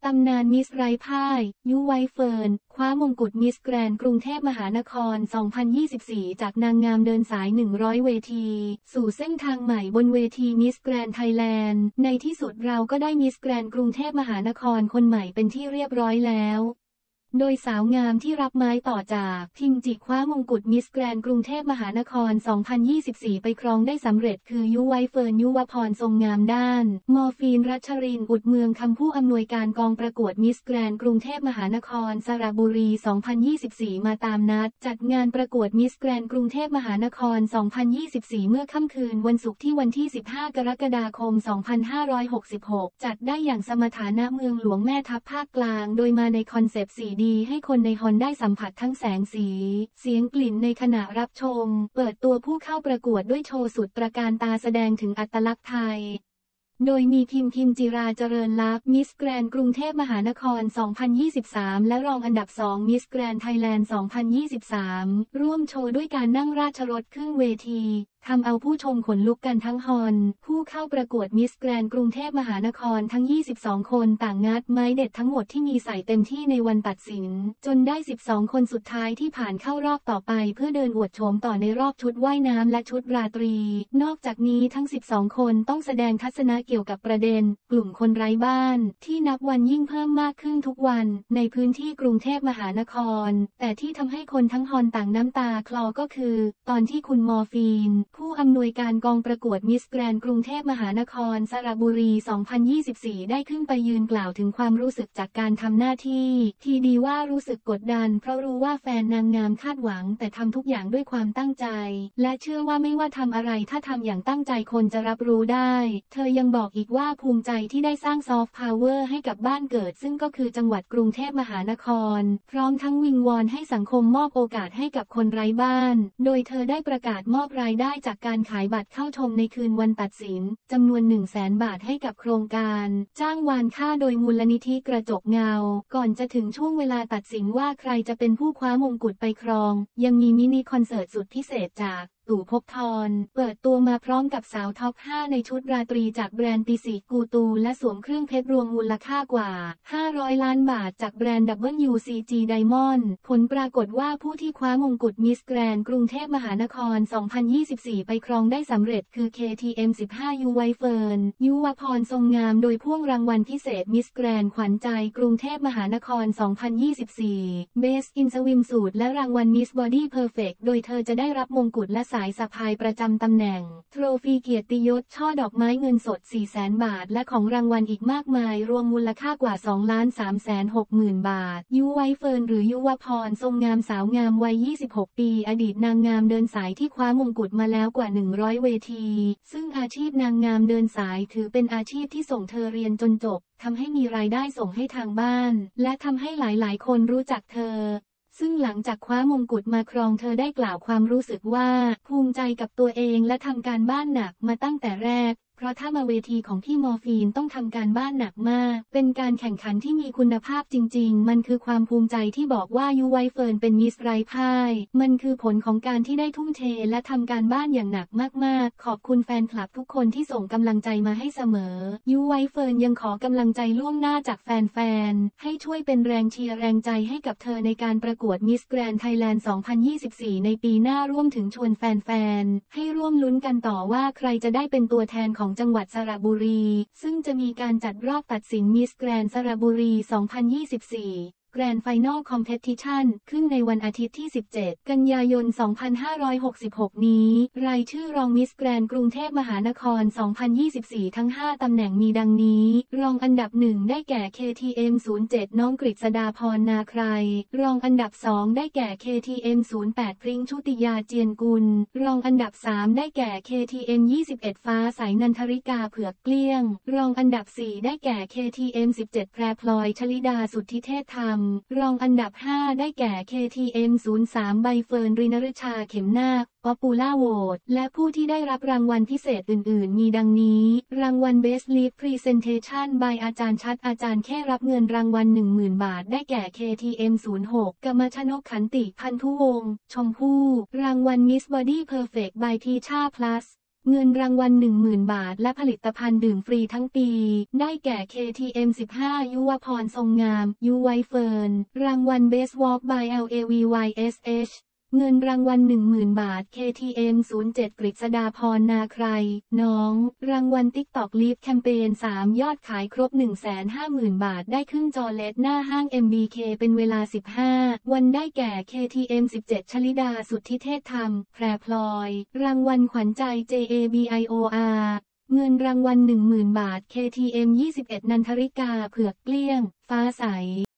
ตำนานมิสไร้พ่ายยุไวเฟิร์นคว้ามงกุฎมิสแกรนด์กรุงเทพมหานคร 2024 จากนางงามเดินสาย 100 เวทีสู่เส้นทางใหม่บนเวทีมิสแกรนด์ไทยแลนด์ในที่สุดเราก็ได้มิสแกรนด์กรุงเทพมหานครคนใหม่เป็นที่เรียบร้อยแล้วโดยสาวงามที่รับไม้ต่อจากพิมจิคว้ามงกุฎมิสแกรนด์กรุงเทพมหานคร 2024 ไปครองได้สำเร็จคือยุไวเฟิร์นยุวพรทรงงามด้านมอร์ฟีนรัชรินทร์อุดเมืองคำผู้อำนวยการกองประกวดมิสแกรนด์กรุงเทพมหานครสระบุรี 2024 มาตามนัดจัดงานประกวดมิสแกรนด์กรุงเทพมหานคร 2024 เมื่อค่ำคืนวันศุกร์ที่วันที่ 15 กรกฎาคม 2566 จัดได้อย่างสมฐานะเมืองหลวงแม่ทัพภาคกลางโดยมาในคอนเซปต์4ให้คนในฮอนได้สัมผัสทั้งแสงสีเสียงกลิ่นในขณะรับชมเปิดตัวผู้เข้าประกวดด้วยโชว์สุดตระการตาแสดงถึงอัตลักษณ์ไทยโดยมีพิมจิราเจริญลักษณ์มิสแกรนด์กรุงเทพมหานคร 2023 และรองอันดับ 2 มิสแกรนด์ไทยแลนด์ 2023 ร่วมโชว์ด้วยการนั่งราชรถขึ้นเวทีทำเอาผู้ชมขนลุกกันทั้งฮอนผู้เข้าประกวดมิสแกรนด์กรุงเทพมหานครทั้ง 22 คนต่างงัดไม้เด็ดทั้งหมดที่มีใส่เต็มที่ในวันตัดสินจนได้ 12 คนสุดท้ายที่ผ่านเข้ารอบต่อไปเพื่อเดินอวดโฉมต่อในรอบชุดว่ายน้ำและชุดราตรีนอกจากนี้ทั้ง 12 คนต้องแสดงทัศนะเกี่ยวกับประเด็นกลุ่มคนไร้บ้านที่นับวันยิ่งเพิ่มมากขึ้นทุกวันในพื้นที่กรุงเทพมหานครแต่ที่ทำให้คนทั้งฮอนต่างน้ำตาคลอก็คือตอนที่คุณมอร์ฟีนผู้อำนวยการกองประกวดมิสแกรนด์กรุงเทพมหานครสระบุรี 2024 ได้ขึ้นไปยืนกล่าวถึงความรู้สึกจากการทำหน้าที่ทีดีว่ารู้สึกกดดันเพราะรู้ว่าแฟนนางงามคาดหวังแต่ทำทุกอย่างด้วยความตั้งใจและเชื่อว่าไม่ว่าทำอะไรถ้าทำอย่างตั้งใจคนจะรับรู้ได้เธอยังบอกอีกว่าภูมิใจที่ได้สร้างซอฟต์พาวเวอร์ให้กับบ้านเกิดซึ่งก็คือจังหวัดกรุงเทพมหานครพร้อมทั้งวิงวอนให้สังคมมอบโอกาสให้กับคนไร้บ้านโดยเธอได้ประกาศมอบรายได้จากการขายบัตรเข้าชมในคืนวันตัดสินจำนวน 100,000 บาทให้กับโครงการจ้างวานค่าโดยมูลนิธิกระจกเงาก่อนจะถึงช่วงเวลาตัดสินว่าใครจะเป็นผู้คว้ามงกุฎไปครองยังมีมินิคอนเสิร์ตสุดพิเศษจากตู่ภพธรเปิดตัวมาพร้อมกับสาวท็อป 5 ในชุดราตรีจากแบรนด์ตีสีกูตูและสวมเครื่องเพชรรวมมูลค่ากว่า 500 ล้านบาทจากแบรนด์ WCG Diamond ผลปรากฏว่าผู้ที่คว้ามงกุฎมิสแกรนด์กรุงเทพมหานคร 2024 ไปครองได้สำเร็จคือ KTM 15 ยูไวเฟิร์นยุวพรทรงงามโดยพ่วงรางวัลพิเศษมิสแกรนด์ขวัญใจกรุงเทพมหานคร 2024 Best in Swimsuit และรางวัล Miss Body Perfect โดยเธอจะได้รับมงกุฎและสายสะพายประจำตำแหน่งโทรฟีเกียรติยศช่อดอกไม้เงินสด 400,000 บาทและของรางวัลอีกมากมายรวมมูลค่ากว่า 2,360,000 บาทยุไวเฟิร์นหรือยุวพรทรงงามสาวงามวัย 26 ปีอดีตนางงามเดินสายที่คว้ามงกุฎมาแล้วกว่า 100 เวทีซึ่งอาชีพนางงามเดินสายถือเป็นอาชีพที่ส่งเธอเรียนจนจบทำให้มีรายได้ส่งให้ทางบ้านและทำให้หลายๆคนรู้จักเธอซึ่งหลังจากคว้ามงกุฎมาครองเธอได้กล่าวความรู้สึกว่าภูมิใจกับตัวเองและทำการบ้านหนักมาตั้งแต่แรกเพราะถ้ามาเวทีของพี่มอร์ฟีนต้องทำการบ้านหนักมากเป็นการแข่งขันที่มีคุณภาพจริงๆมันคือความภูมิใจที่บอกว่ายุไวเฟิร์นเป็นมิสไร้พ่ายมันคือผลของการที่ได้ทุ่มเทและทำการบ้านอย่างหนักมากๆขอบคุณแฟนคลับทุกคนที่ส่งกำลังใจมาให้เสมอยุไวเฟิร์นยังขอกำลังใจล่วงหน้าจากแฟนๆให้ช่วยเป็นแรงเชียร์แรงใจให้กับเธอในการประกวดมิสแกรนด์ไทยแลนด์ 2024 ในปีหน้าร่วมถึงชวนแฟนๆให้ร่วมลุ้นกันต่อว่าใครจะได้เป็นตัวแทนของจังหวัดสระบุรีซึ่งจะมีการจัดรอบตัดสินมิสแกรนด์สระบุรี 2024แกรนด์ไฟนอลคอมเพทิชันขึ้นในวันอาทิตย์ที่ 17 กันยายน 2566 นี้รายชื่อรองมิสแกรนด์กรุงเทพมหานคร 2024 ทั้ง 5 ตำแหน่งมีดังนี้รองอันดับ 1 ได้แก่ KTM 07 น้องกฤษดาพรนาใครรองอันดับ 2 ได้แก่ KTM 08 พริ้งชุติยาเจียนกุลรองอันดับ 3 ได้แก่ KTM 21 ฟ้าสายนันทริกาเผือกเกลี้ยงรองอันดับ 4 ได้แก่ KTM 17 แพรพลอยชลิดาสุทธิเทพธรรมรองอันดับ 5 ได้แก่ KTM 03 ใบเฟิร์นรินฤชาเข็มนาคป๊อปปูล่าโหวตและผู้ที่ได้รับรางวัลพิเศษอื่นๆมีดังนี้รางวัล Best Lead Presentation by อาจารย์ชัดอาจารย์แค่รับเงินรางวัล 10,000 บาทได้แก่ KTM 06 กมชนกขันติพันธุวงศ์ชมพู่รางวัล Miss Body Perfect by ทีชา Plus เงินรางวัล 10,000 บาทและผลิตภัณฑ์ดื่มฟรีทั้งปีได้แก่ KTM 15 ยุวพรทรงงามยูไวเฟิร์นรางวัล Best Walk by LAVYSH เงินรางวัล 10,000 บาท KTM 07 กฤษดาพรนาใครน้องรางวัล TikTok Live แคมเปญ3 ยอดขายครบ 150,000 บาทได้ขึ้นจอเลดหน้าห้าง MBK เป็นเวลา 15 วันได้แก่ KTM 17 ชลิดาสุทธิเทศธรรมแพรพลอยรางวัลขวัญใจ JABIOR เงินรางวัล 10,000 บาท KTM 21 นันทริกาเผือกเกลี้ยงฟ้าใส